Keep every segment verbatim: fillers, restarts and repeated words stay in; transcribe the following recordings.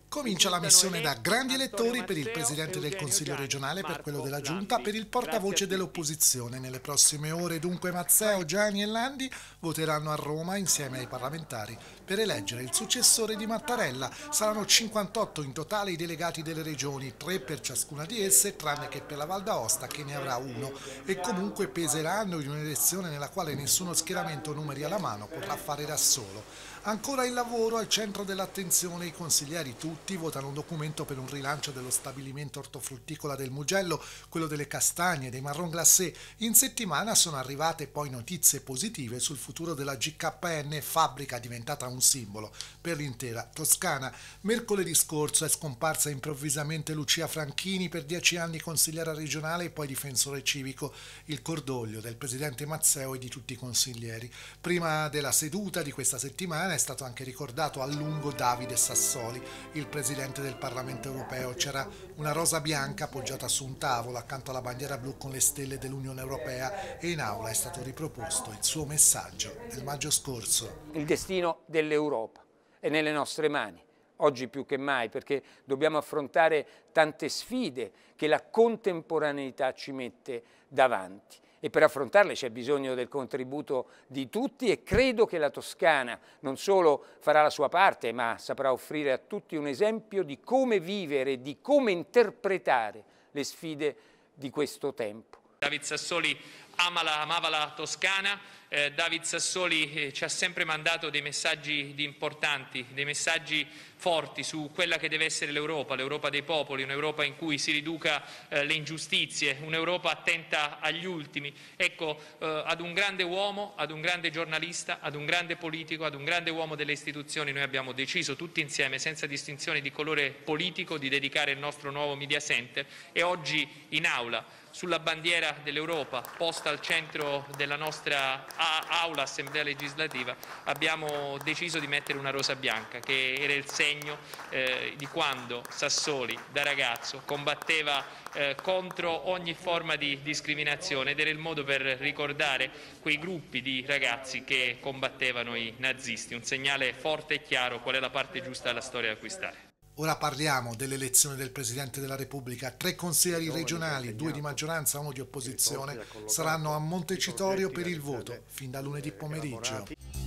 Comincia la missione da grandi elettori per il Presidente del Consiglio regionale, per quello della Giunta, per il portavoce dell'opposizione. Nelle prossime ore dunque Mazzeo, Giani e Landi voteranno a Roma insieme ai parlamentari per eleggere il successore di Mattarella. Saranno cinquantotto in totale i delegati delle regioni, tre per ciascuna di esse, tranne che per la Val d'Aosta che ne avrà uno, e comunque peseranno in un'elezione nella quale nessuno schieramento numeri alla mano potrà fare da solo. Ancora il lavoro al centro dell'attenzione, i consiglieri tutti votano un documento per un rilancio dello stabilimento ortofrutticola del Mugello, quello delle castagne, dei marron glacé. In settimana sono arrivate poi notizie positive sul futuro della G K N, fabbrica diventata un simbolo per l'intera Toscana. Mercoledì scorso è scomparsa improvvisamente Lucia Franchini, per dieci anni consigliera regionale e poi difensore civico. Il cordoglio del presidente Mazzeo e di tutti i consiglieri. Prima della seduta di questa settimana è stato anche ricordato a lungo Davide Sassoli, il presidente del Parlamento europeo. C'era una rosa bianca appoggiata su un tavolo accanto alla bandiera blu con le stelle dell'Unione Europea, e in aula è stato riproposto il suo messaggio del maggio scorso. Il destino dell'Europa è nelle nostre mani, oggi più che mai, perché dobbiamo affrontare tante sfide che la contemporaneità ci mette davanti. E per affrontarle c'è bisogno del contributo di tutti, e credo che la Toscana non solo farà la sua parte, ma saprà offrire a tutti un esempio di come vivere, di come interpretare le sfide di questo tempo. David Sassoli ama la, amava la Toscana, eh, David Sassoli eh, ci ha sempre mandato dei messaggi di importanti, dei messaggi forti su quella che deve essere l'Europa, l'Europa dei popoli, un'Europa in cui si riduca eh, le ingiustizie, un'Europa attenta agli ultimi. Ecco, eh, ad un grande uomo, ad un grande giornalista, ad un grande politico, ad un grande uomo delle istituzioni noi abbiamo deciso tutti insieme, senza distinzione di colore politico, di dedicare il nostro nuovo Media Center, e oggi in aula, sulla bandiera dell'Europa posta al centro della nostra aula, Assemblea legislativa, abbiamo deciso di mettere una rosa bianca, che era il segno eh, di quando Sassoli da ragazzo combatteva eh, contro ogni forma di discriminazione, ed era il modo per ricordare quei gruppi di ragazzi che combattevano i nazisti, un segnale forte e chiaro qual è la parte giusta della storia da acquistare. Ora parliamo dell'elezione del Presidente della Repubblica. Tre consiglieri regionali, due di maggioranza, uno di opposizione, saranno a Montecitorio per il voto fin da lunedì pomeriggio.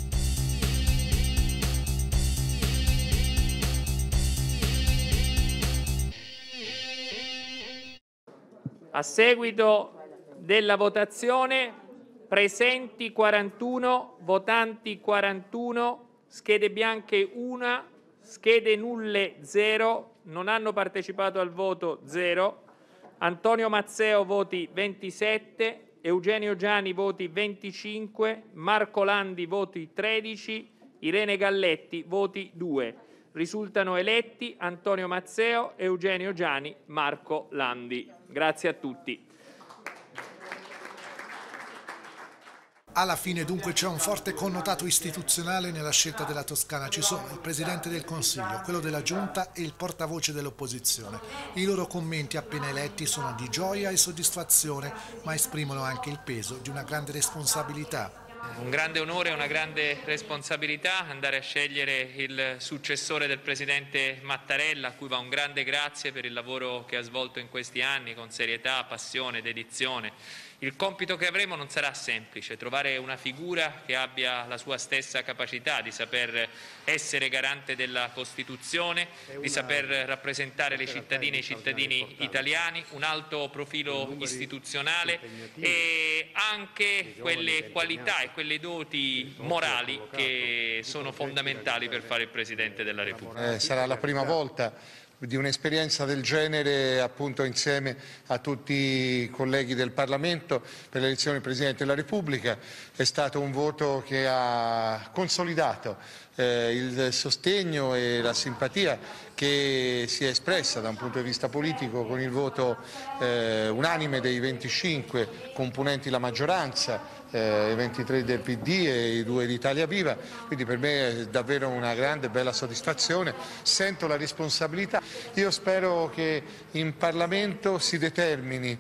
A seguito della votazione, presenti quarantuno, votanti quarantuno, schede bianche una, schede nulle zero, non hanno partecipato al voto zero, Antonio Mazzeo voti ventisette, Eugenio Giani voti venticinque, Marco Landi voti tredici, Irene Galletti voti due. Risultano eletti Antonio Mazzeo, Eugenio Giani, Marco Landi. Grazie a tutti. Alla fine dunque c'è un forte connotato istituzionale nella scelta della Toscana. Ci sono il Presidente del Consiglio, quello della Giunta e il portavoce dell'opposizione. I loro commenti appena eletti sono di gioia e soddisfazione, ma esprimono anche il peso di una grande responsabilità. Un grande onore e una grande responsabilità andare a scegliere il successore del Presidente Mattarella, a cui va un grande grazie per il lavoro che ha svolto in questi anni con serietà, passione, dedizione. Il compito che avremo non sarà semplice, trovare una figura che abbia la sua stessa capacità di saper essere garante della Costituzione, di saper rappresentare le cittadine e i cittadini italiani, un alto profilo istituzionale e anche quelle qualità e quelle doti morali che sono fondamentali per fare il Presidente della Repubblica. Eh, sarà la prima volta di un'esperienza del genere, appunto, insieme a tutti i colleghi del Parlamento per l'elezione del Presidente della Repubblica. È stato un voto che ha consolidato eh, il sostegno e la simpatia che si è espressa da un punto di vista politico con il voto eh, unanime dei venticinque componenti la maggioranza, eh, i ventitré del P D e i due di Italia Viva, quindi per me è davvero una grande e bella soddisfazione, sento la responsabilità. Io spero che in Parlamento si determini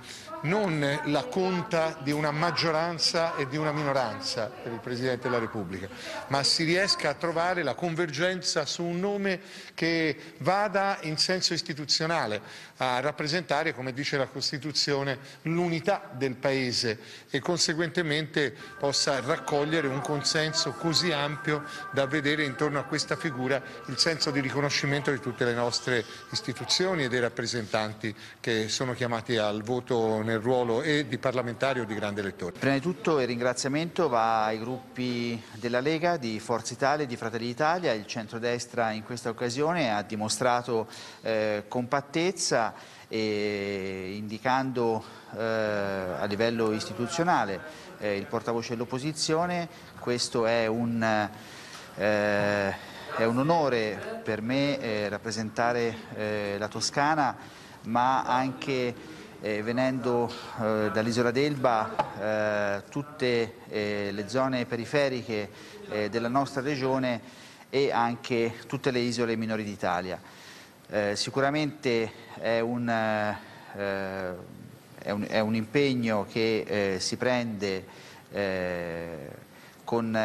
non la conta di una maggioranza e di una minoranza per il Presidente della Repubblica, ma si riesca a trovare la convergenza su un nome che vada in senso istituzionale a rappresentare, come dice la Costituzione, l'unità del Paese e conseguentemente possa raccogliere un consenso così ampio da vedere intorno a questa figura il senso di riconoscimento di tutte le nostre istituzioni e dei rappresentanti che sono chiamati al voto nel ruolo e di parlamentari o di grande elettore. Prima di tutto il ringraziamento va ai gruppi della Lega, di Forza Italia e di Fratelli d'Italia. Il centrodestra in questa occasione ha dimostrato eh, compattezza e indicando eh, a livello istituzionale eh, il portavoce dell'opposizione. Questo è un, eh, è un onore per me eh, rappresentare eh, la Toscana, ma anche Eh, venendo eh, dall'isola d'Elba, eh, tutte eh, le zone periferiche eh, della nostra regione e anche tutte le isole minori d'Italia. Eh, sicuramente è un, eh, è, un, è un impegno che eh, si prende eh, con,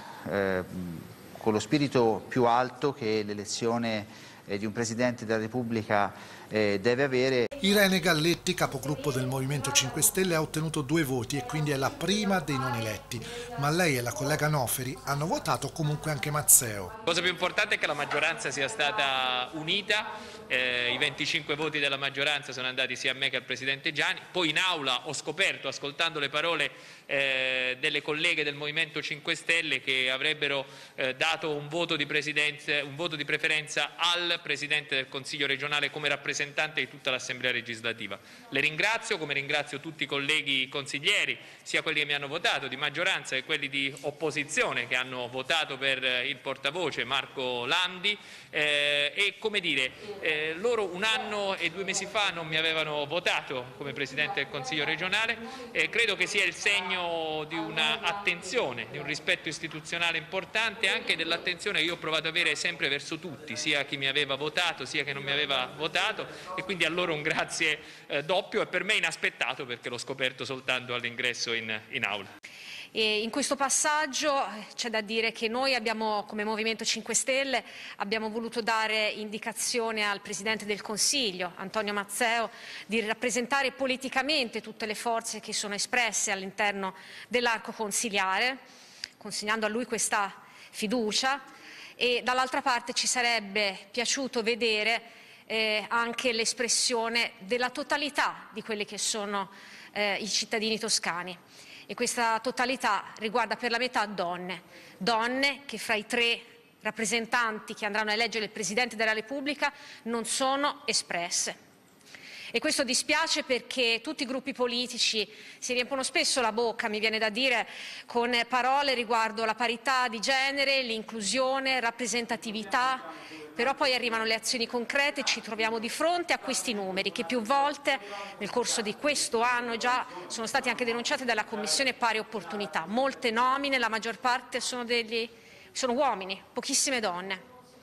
eh, con lo spirito più alto che l'elezione eh, di un Presidente della Repubblica eh, deve avere. Irene Galletti, capogruppo del Movimento cinque Stelle, ha ottenuto due voti e quindi è la prima dei non eletti, ma lei e la collega Noferi hanno votato comunque anche Mazzeo. La cosa più importante è che la maggioranza sia stata unita, eh, i venticinque voti della maggioranza sono andati sia a me che al Presidente Gianni, poi in aula ho scoperto, ascoltando le parole eh, delle colleghe del Movimento cinque Stelle, che avrebbero eh, dato un voto di presidenza, un voto di preferenza al Presidente del Consiglio regionale come rappresentante di tutta l'Assemblea legislativa. Le ringrazio, come ringrazio tutti i colleghi consiglieri, sia quelli che mi hanno votato di maggioranza che quelli di opposizione che hanno votato per il portavoce Marco Landi eh, e come dire, eh, loro un anno e due mesi fa non mi avevano votato come Presidente del Consiglio regionale e credo che sia il segno di un'attenzione, di un rispetto istituzionale importante e anche dell'attenzione che io ho provato ad avere sempre verso tutti, sia chi mi aveva votato sia chi non mi aveva votato, e quindi a loro un grazie eh, doppio e per me inaspettato, perché l'ho scoperto soltanto all'ingresso in, in aula. E in questo passaggio c'è da dire che noi abbiamo, come Movimento cinque Stelle, abbiamo voluto dare indicazione al Presidente del Consiglio, Antonio Mazzeo, di rappresentare politicamente tutte le forze che sono espresse all'interno dell'arco consiliare, consegnando a lui questa fiducia, e dall'altra parte ci sarebbe piaciuto vedere Eh, anche l'espressione della totalità di quelli che sono eh, i cittadini toscani, e questa totalità riguarda per la metà donne, donne che fra i tre rappresentanti che andranno a eleggere il Presidente della Repubblica non sono espresse. E questo dispiace perché tutti i gruppi politici si riempiono spesso la bocca, mi viene da dire, con parole riguardo la parità di genere, l'inclusione, rappresentatività, però poi arrivano le azioni concrete e ci troviamo di fronte a questi numeri che più volte nel corso di questo anno già sono stati anche denunciati dalla Commissione Pari Opportunità. Molte nomine, la maggior parte sono, degli, sono uomini, pochissime donne.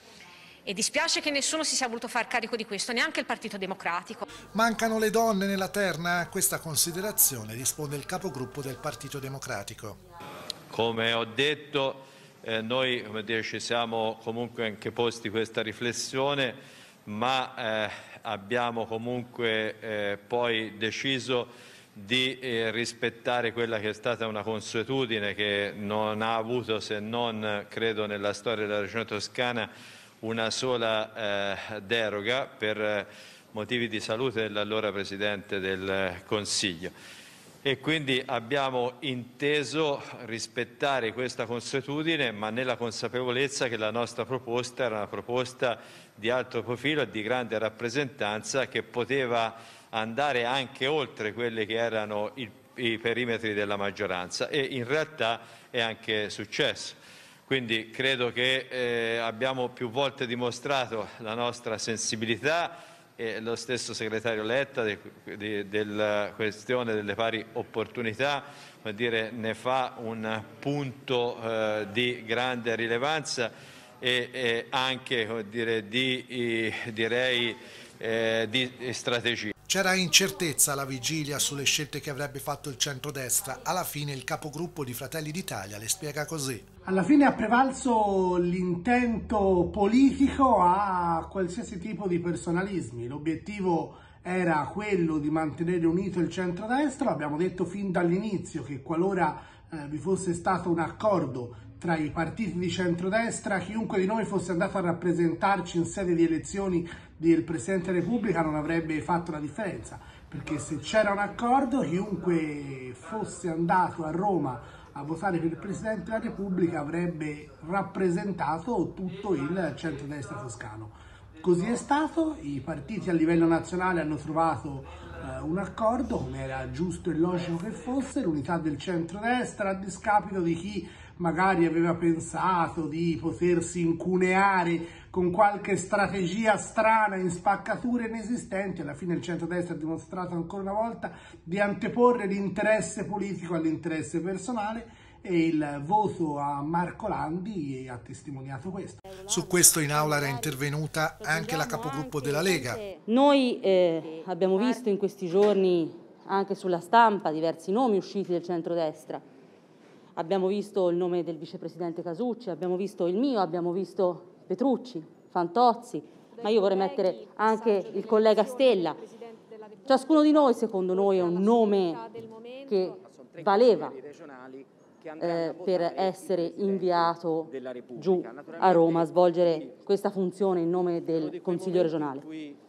E dispiace che nessuno si sia voluto far carico di questo, neanche il Partito Democratico. Mancano le donne nella terna? A questa considerazione risponde il capogruppo del Partito Democratico. Come ho detto, eh, noi come dire, ci siamo comunque anche posti questa riflessione, ma eh, abbiamo comunque eh, poi deciso di eh, rispettare quella che è stata una consuetudine che non ha avuto, se non credo nella storia della Regione Toscana, una sola eh, deroga per eh, motivi di salute dell'allora Presidente del Consiglio, e quindi abbiamo inteso rispettare questa consuetudine, ma nella consapevolezza che la nostra proposta era una proposta di alto profilo e di grande rappresentanza che poteva andare anche oltre quelli che erano il, i perimetri della maggioranza, e in realtà è anche successo. Quindi credo che eh, abbiamo più volte dimostrato la nostra sensibilità, e lo stesso segretario Letta de, de, della questione delle pari opportunità vuol dire, ne fa un punto eh, di grande rilevanza e, e anche vuol dire, di, i, direi, eh, di strategia. C'era incertezza alla vigilia sulle scelte che avrebbe fatto il centrodestra. Alla fine il capogruppo di Fratelli d'Italia le spiega così. Alla fine ha prevalso l'intento politico a qualsiasi tipo di personalismi. L'obiettivo era quello di mantenere unito il centrodestra. Abbiamo detto fin dall'inizio che qualora eh, vi fosse stato un accordo tra i partiti di centrodestra, chiunque di noi fosse andato a rappresentarci in sede di elezioni del Presidente della Repubblica non avrebbe fatto la differenza, perché se c'era un accordo, chiunque fosse andato a Roma a votare per il Presidente della Repubblica avrebbe rappresentato tutto il centrodestra toscano. Così è stato, i partiti a livello nazionale hanno trovato eh, un accordo, come era giusto e logico che fosse, l'unità del centrodestra a discapito di chi magari aveva pensato di potersi incuneare con qualche strategia strana in spaccature inesistenti. Alla fine il centrodestra ha dimostrato ancora una volta di anteporre l'interesse politico all'interesse personale e il voto a Marco Landi ha testimoniato questo. Su questo in aula era intervenuta anche la capogruppo della Lega. Noi eh, abbiamo visto in questi giorni anche sulla stampa diversi nomi usciti del centrodestra. Abbiamo visto il nome del vicepresidente Casucci, abbiamo visto il mio, abbiamo visto Petrucci, Fantozzi, ma io vorrei mettere anche il collega Stella. Ciascuno di noi, secondo noi, è un nome che valeva eh, per essere inviato giù a Roma a svolgere questa funzione in nome del Consiglio regionale.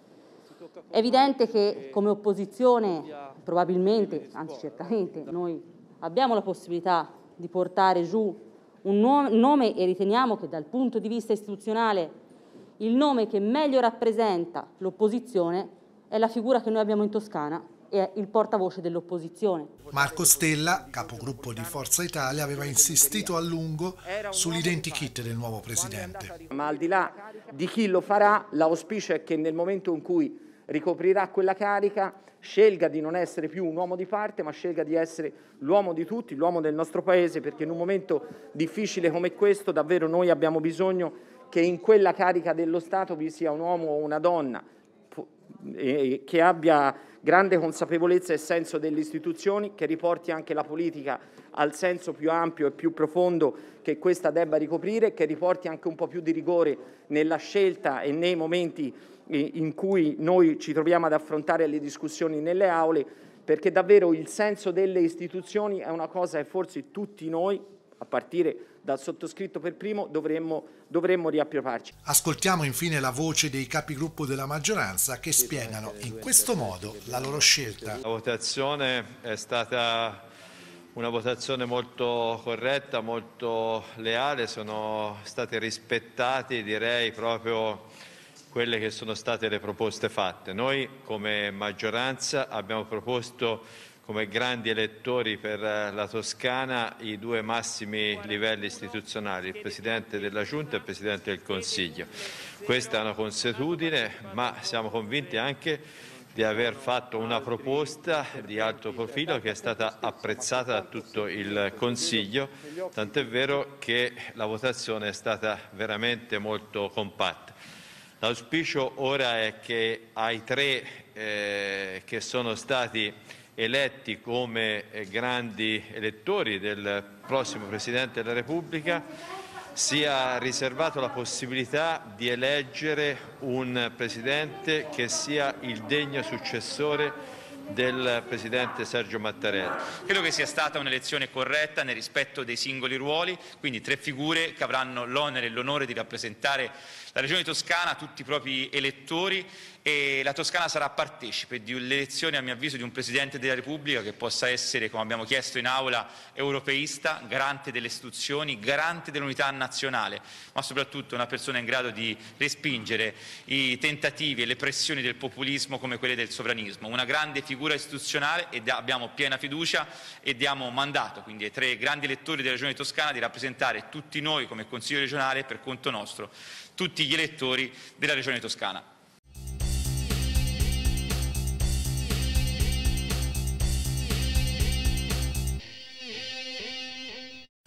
È evidente che come opposizione, probabilmente, anzi certamente, noi abbiamo la possibilità di portare giù un nome e riteniamo che dal punto di vista istituzionale il nome che meglio rappresenta l'opposizione è la figura che noi abbiamo in Toscana, è il portavoce dell'opposizione. Marco Stella, capogruppo di Forza Italia, aveva insistito a lungo sull'identikit del nuovo presidente. Ma al di là di chi lo farà, l'auspicio è che nel momento in cui ricoprirà quella carica scelga di non essere più un uomo di parte, ma scelga di essere l'uomo di tutti, l'uomo del nostro Paese, perché in un momento difficile come questo davvero noi abbiamo bisogno che in quella carica dello Stato vi sia un uomo o una donna che abbia grande consapevolezza e senso delle istituzioni, che riporti anche la politica al senso più ampio e più profondo che questa debba ricoprire, che riporti anche un po' più di rigore nella scelta e nei momenti in cui noi ci troviamo ad affrontare le discussioni nelle aule, perché davvero il senso delle istituzioni è una cosa che forse tutti noi, a partire dal sottoscritto per primo, dovremmo, dovremmo riappropriarci. Ascoltiamo infine la voce dei capigruppo della maggioranza che spiegano in questo modo la loro scelta. La votazione è stata una votazione molto corretta, molto leale, sono state rispettate, direi, proprio quelle che sono state le proposte fatte. Noi come maggioranza abbiamo proposto come grandi elettori per la Toscana i due massimi livelli istituzionali, il Presidente della Giunta e il Presidente del Consiglio. Questa è una consuetudine, ma siamo convinti anche di aver fatto una proposta di alto profilo che è stata apprezzata da tutto il Consiglio, tant'è vero che la votazione è stata veramente molto compatta. L'auspicio ora è che ai tre eh, che sono stati eletti come eh, grandi elettori del prossimo Presidente della Repubblica sia riservato la possibilità di eleggere un Presidente che sia il degno successore del Presidente Sergio Mattarella. Credo che sia stata un'elezione corretta nel rispetto dei singoli ruoli, quindi tre figure che avranno l'onere e l'onore di rappresentare la Regione Toscana, tutti i propri elettori, e la Toscana sarà partecipe di un'elezione, a mio avviso, di un Presidente della Repubblica che possa essere, come abbiamo chiesto in aula, europeista, garante delle istituzioni, garante dell'unità nazionale, ma soprattutto una persona in grado di respingere i tentativi e le pressioni del populismo come quelle del sovranismo. Una grande figura istituzionale, e abbiamo piena fiducia e diamo mandato quindi ai tre grandi elettori della Regione Toscana di rappresentare tutti noi come Consiglio regionale, per conto nostro, tutti gli elettori della Regione Toscana.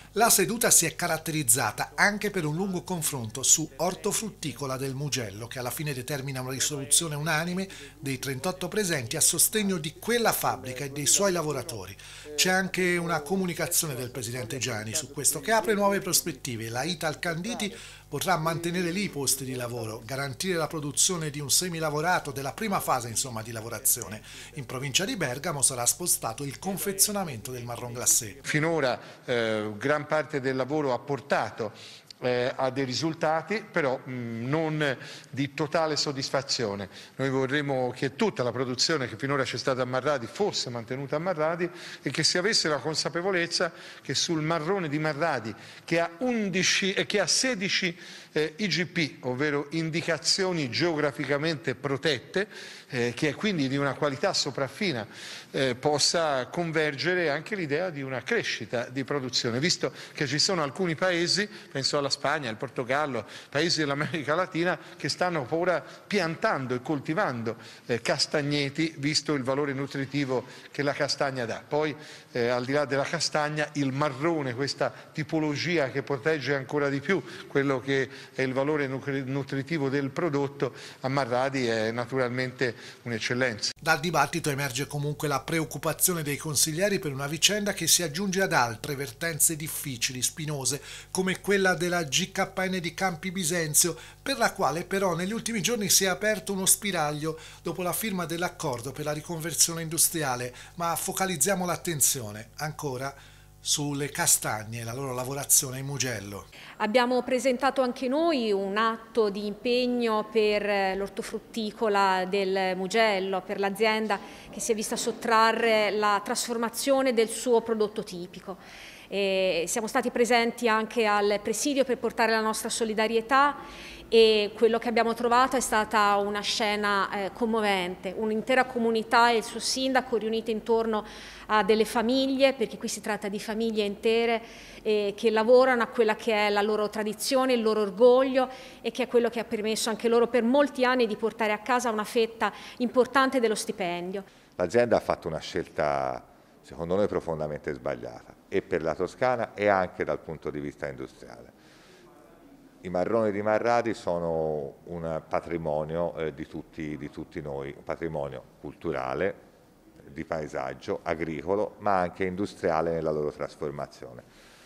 La seduta si è caratterizzata anche per un lungo confronto su ortofrutticola del Mugello, che alla fine determina una risoluzione unanime dei trentotto presenti a sostegno di quella fabbrica e dei suoi lavoratori. C'è anche una comunicazione del presidente Giani su questo che apre nuove prospettive. La Italcanditi potrà mantenere lì i posti di lavoro, garantire la produzione di un semilavorato della prima fase insomma di lavorazione. In provincia di Bergamo sarà spostato il confezionamento del marron glacé. Finora eh, gran parte del lavoro ha portato Eh, ha dei risultati, però mh, non di totale soddisfazione. Noi vorremmo che tutta la produzione che finora c'è stata a Marradi fosse mantenuta a Marradi e che si avesse la consapevolezza che sul marrone di Marradi, che ha, undici, eh, che ha sedici eh, I G P, ovvero indicazioni geograficamente protette, eh, che è quindi di una qualità sopraffina, eh, possa convergere anche l'idea di una crescita di produzione, visto che ci sono alcuni paesi, penso alla Spagna, il Portogallo, paesi dell'America Latina, che stanno ora piantando e coltivando eh, castagneti, visto il valore nutritivo che la castagna dà. Poi eh, al di là della castagna, il marrone, questa tipologia che protegge ancora di più quello che è il valore nutritivo del prodotto, a Marradi è naturalmente un'eccellenza. Dal dibattito emerge comunque la preoccupazione dei consiglieri per una vicenda che si aggiunge ad altre vertenze difficili, spinose, come quella della G K N di Campi Bisenzio, per la quale però negli ultimi giorni si è aperto uno spiraglio dopo la firma dell'accordo per la riconversione industriale, ma focalizziamo l'attenzione ancora sulle castagne e la loro lavorazione in Mugello. Abbiamo presentato anche noi un atto di impegno per l'ortofrutticola del Mugello, per l'azienda che si è vista sottrarre la trasformazione del suo prodotto tipico. E siamo stati presenti anche al presidio per portare la nostra solidarietà e quello che abbiamo trovato è stata una scena eh, commovente, un'intera comunità e il suo sindaco riuniti intorno a delle famiglie, perché qui si tratta di famiglie intere eh, che lavorano a quella che è la loro tradizione, il loro orgoglio e che è quello che ha permesso anche loro per molti anni di portare a casa una fetta importante dello stipendio. L'azienda ha fatto una scelta secondo noi profondamente sbagliata, e per la Toscana e anche dal punto di vista industriale. I marroni di Marradi sono un patrimonio eh, di, tutti, di tutti noi, un patrimonio culturale, di paesaggio, agricolo, ma anche industriale nella loro trasformazione.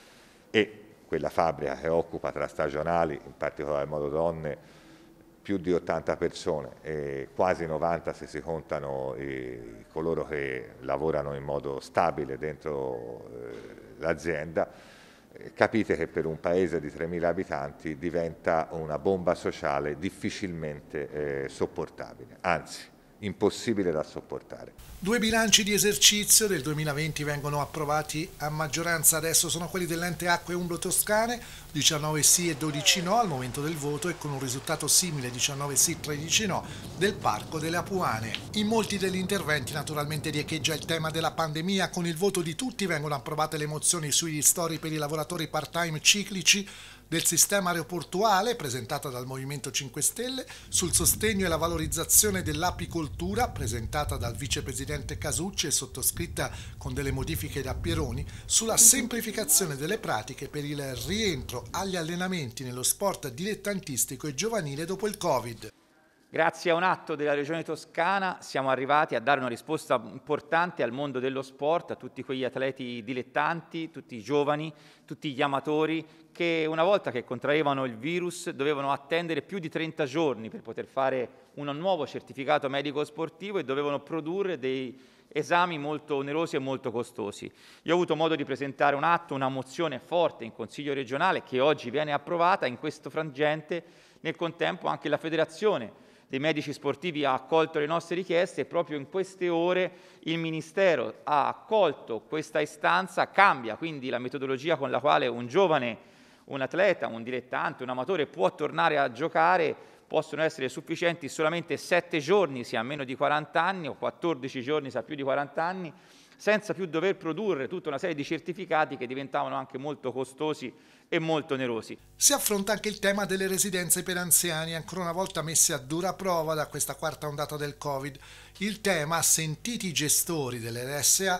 E quella fabbrica che occupa tra stagionali, in particolar modo donne, più di ottanta persone, e quasi novanta se si contano i, coloro che lavorano in modo stabile dentro eh, l'azienda, eh, capite che per un paese di tremila abitanti diventa una bomba sociale difficilmente eh, sopportabile, anzi impossibile da sopportare. Due bilanci di esercizio del duemilaventi vengono approvati a maggioranza, adesso sono quelli dell'ente Acque Umbro Toscane, diciannove sì e dodici no al momento del voto, e con un risultato simile, diciannove sì, tredici no, del Parco delle Apuane. In molti degli interventi naturalmente riecheggia il tema della pandemia. Con il voto di tutti vengono approvate le mozioni sui ristori per i lavoratori part-time ciclici del sistema aeroportuale, presentata dal Movimento cinque Stelle, sul sostegno e la valorizzazione dell'apicoltura, presentata dal vicepresidente Casucci e sottoscritta con delle modifiche da Pieroni, sulla semplificazione delle pratiche per il rientro agli allenamenti nello sport dilettantistico e giovanile dopo il Covid. Grazie a un atto della Regione Toscana siamo arrivati a dare una risposta importante al mondo dello sport, a tutti quegli atleti dilettanti, tutti i giovani, tutti gli amatori che una volta che contraevano il virus dovevano attendere più di trenta giorni per poter fare un nuovo certificato medico sportivo e dovevano produrre dei esami molto onerosi e molto costosi. Io ho avuto modo di presentare un atto, una mozione forte in Consiglio regionale che oggi viene approvata. In questo frangente, nel contempo, anche la Federazione dei medici sportivi ha accolto le nostre richieste e proprio in queste ore il Ministero ha accolto questa istanza, cambia quindi la metodologia con la quale un giovane, un atleta, un dilettante, un amatore può tornare a giocare. Possono essere sufficienti solamente sette giorni se ha meno di quaranta anni o quattordici giorni se ha più di quaranta anni, senza più dover produrre tutta una serie di certificati che diventavano anche molto costosi e molto onerosi. Si affronta anche il tema delle residenze per anziani, ancora una volta messe a dura prova da questa quarta ondata del Covid. Il tema, sentiti i gestori delle R S A,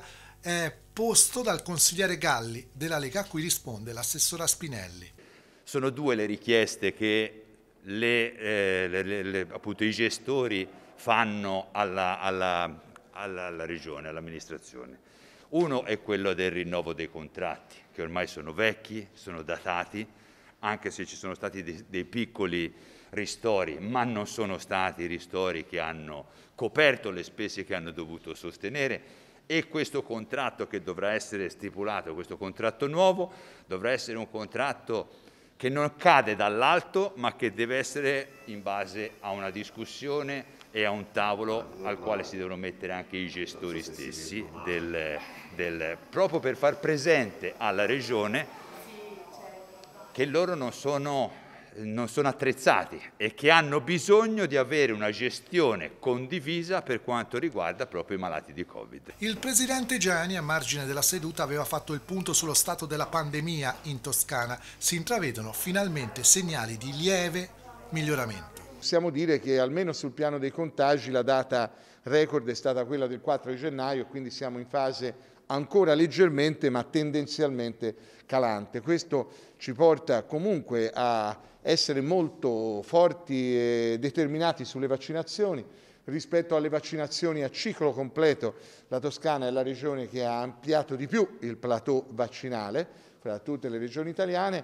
è posto dal consigliere Galli della Lega, a cui risponde l'assessora Spinelli. Sono due le richieste che le, eh, le, le, le, appunto, i gestori fanno alla, alla, alla, alla Regione, all'amministrazione. Uno è quello del rinnovo dei contratti, che ormai sono vecchi, sono datati, anche se ci sono stati dei, dei piccoli ristori, ma non sono stati ristori che hanno coperto le spese che hanno dovuto sostenere, e questo contratto che dovrà essere stipulato, questo contratto nuovo, dovrà essere un contratto che non cade dall'alto, ma che deve essere in base a una discussione e a un tavolo al quale si devono mettere anche i gestori stessi, del, del, proprio per far presente alla Regione che loro non sono, non sono attrezzati e che hanno bisogno di avere una gestione condivisa per quanto riguarda proprio i malati di Covid. Il presidente Giani, a margine della seduta, aveva fatto il punto sullo stato della pandemia in Toscana. Si intravedono finalmente segnali di lieve miglioramento. Possiamo dire che almeno sul piano dei contagi la data record è stata quella del quattro di gennaio, quindi siamo in fase ancora leggermente ma tendenzialmente calante. Questo ci porta comunque a essere molto forti e determinati sulle vaccinazioni. Rispetto alle vaccinazioni a ciclo completo, la Toscana è la regione che ha ampliato di più il plateau vaccinale fra tutte le regioni italiane,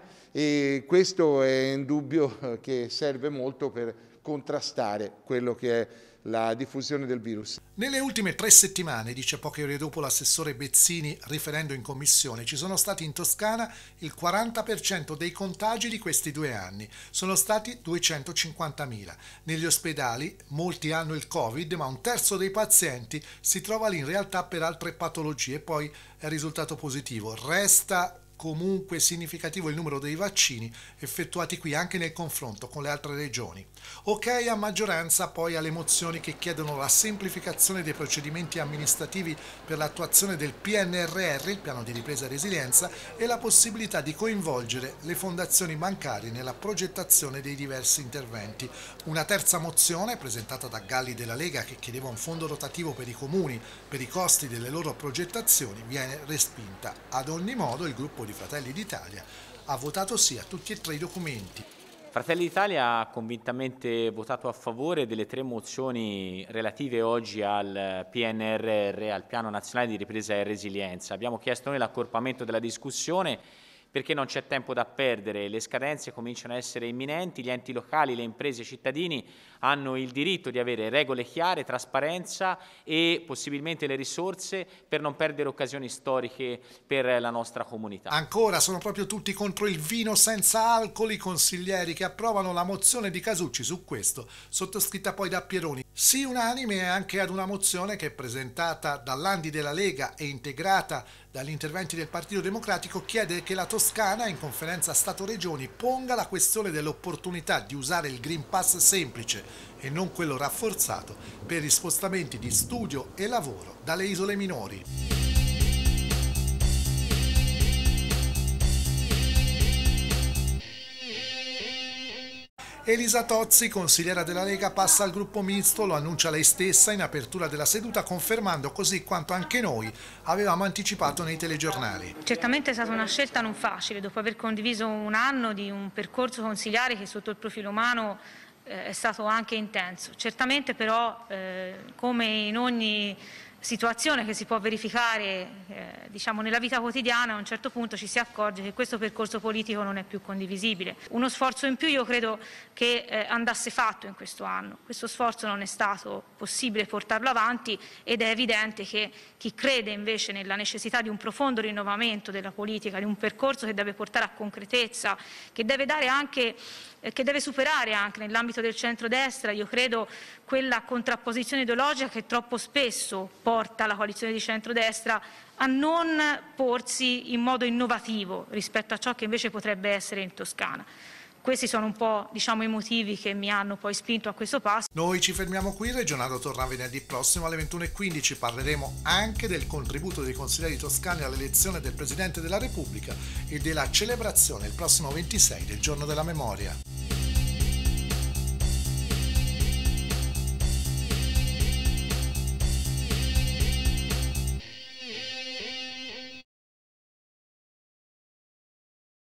e questo è indubbio che serve molto per contrastare quello che è la diffusione del virus. Nelle ultime tre settimane, dice poche ore dopo l'assessore Bezzini riferendo in commissione, ci sono stati in Toscana il quaranta per cento dei contagi di questi due anni. Sono stati duecentocinquantamila. Negli ospedali molti hanno il Covid, ma un terzo dei pazienti si trova lì in realtà per altre patologie, poi è risultato positivo. Resta comunque significativo il numero dei vaccini effettuati qui anche nel confronto con le altre regioni. Ok a maggioranza poi alle mozioni che chiedono la semplificazione dei procedimenti amministrativi per l'attuazione del P N R R, il piano di ripresa e resilienza, e la possibilità di coinvolgere le fondazioni bancarie nella progettazione dei diversi interventi. Una terza mozione, presentata da Galli della Lega, che chiedeva un fondo rotativo per i comuni per i costi delle loro progettazioni, viene respinta. Ad ogni modo il gruppo di Fratelli d'Italia ha votato sì a tutti e tre i documenti. Fratelli d'Italia ha convintamente votato a favore delle tre mozioni relative oggi al P N R R, al Piano Nazionale di Ripresa e Resilienza. Abbiamo chiesto noi l'accorpamento della discussione perché non c'è tempo da perdere, le scadenze cominciano a essere imminenti, gli enti locali, le imprese, i cittadini hanno il diritto di avere regole chiare, trasparenza e possibilmente le risorse per non perdere occasioni storiche per la nostra comunità. Ancora, sono proprio tutti contro il vino senza alcol i consiglieri che approvano la mozione di Casucci su questo, sottoscritta poi da Pieroni. Sì unanime anche ad una mozione che è presentata da Landi della Lega e integrata dagli interventi del Partito Democratico, chiede che la Toscana in conferenza Stato-Regioni ponga la questione dell'opportunità di usare il Green Pass semplice e non quello rafforzato per gli spostamenti di studio e lavoro dalle isole minori. Elisa Tozzi, consigliera della Lega, passa al gruppo misto, lo annuncia lei stessa in apertura della seduta, confermando così quanto anche noi avevamo anticipato nei telegiornali. Certamente è stata una scelta non facile, dopo aver condiviso un anno di un percorso consigliare che sotto il profilo umano eh, è stato anche intenso. Certamente però, eh, come in ogni situazione che si può verificare eh, diciamo nella vita quotidiana, a un certo punto ci si accorge che questo percorso politico non è più condivisibile. Uno sforzo in più io credo che eh, andasse fatto in questo anno. Questo sforzo non è stato possibile portarlo avanti ed è evidente che chi crede invece nella necessità di un profondo rinnovamento della politica, di un percorso che deve portare a concretezza, che deve dare anche che deve superare anche nell'ambito del centrodestra, io credo, quella contrapposizione ideologica che troppo spesso porta la coalizione di centrodestra a non porsi in modo innovativo rispetto a ciò che invece potrebbe essere in Toscana. Questi sono un po', diciamo, i motivi che mi hanno poi spinto a questo passo. Noi ci fermiamo qui, Regionato torna venerdì prossimo alle ventuno e quindici. Parleremo anche del contributo dei consiglieri toscani all'elezione del Presidente della Repubblica e della celebrazione il prossimo ventisei del Giorno della Memoria.